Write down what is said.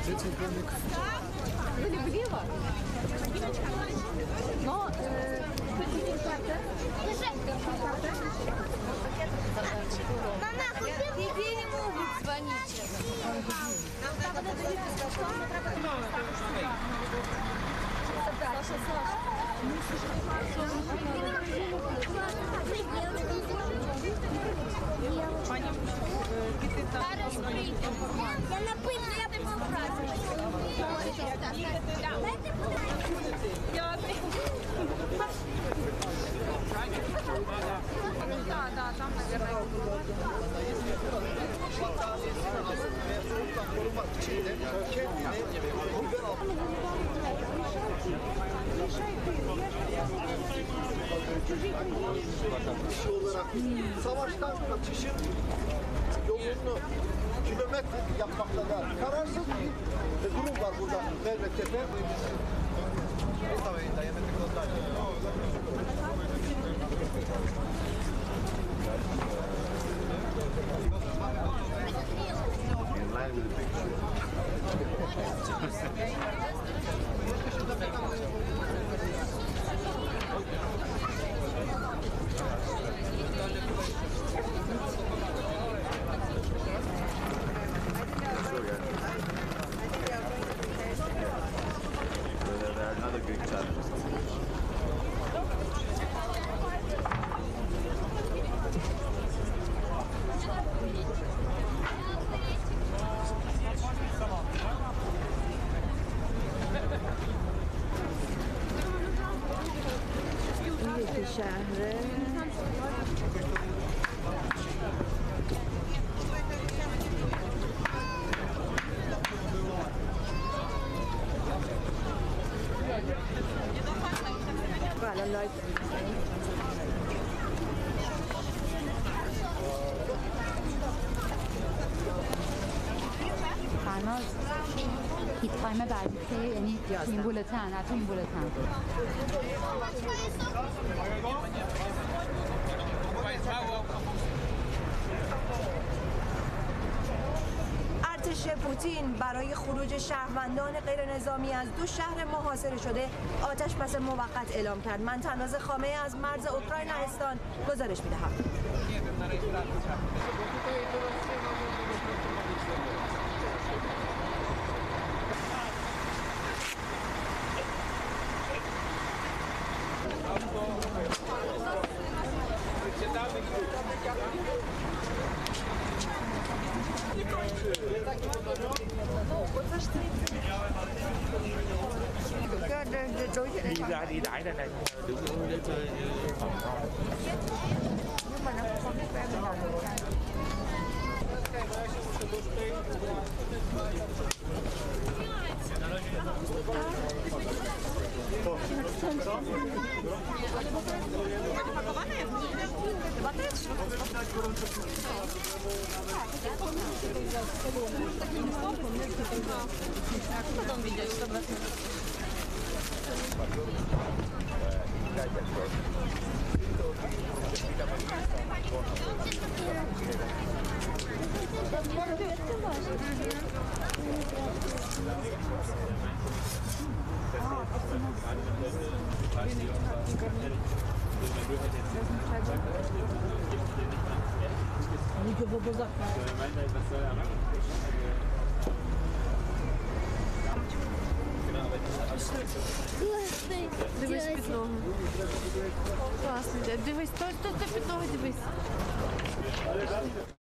Были влево, но тебе не могут звонить. Я написано, я да, там, наверное, olarak savaştan kaçışın yolunu kilometre yapmaktalar. Kararsız bir durum var burada Mervetepe. In line with the picture. There are another Greek challenges. şehri. فرناز هیت تایم بعدیه یعنی تو این بولتن نه تو این بولتن ارتش پوتین برای خروج شهروندان غیر نظامی از دو شهر محاصره شده آتش بس موقت اعلام کرد. من تناز خامه از مرز اوکراین لهستان گزارش می‌دهم. Đi ra đi đãi đây này đứng để chơi phòng con. Nhưng mà nó không biết em mình làm được cái. Потом видишь, что Дивись під ногу. Класно. Дивись, то під ногу дивись.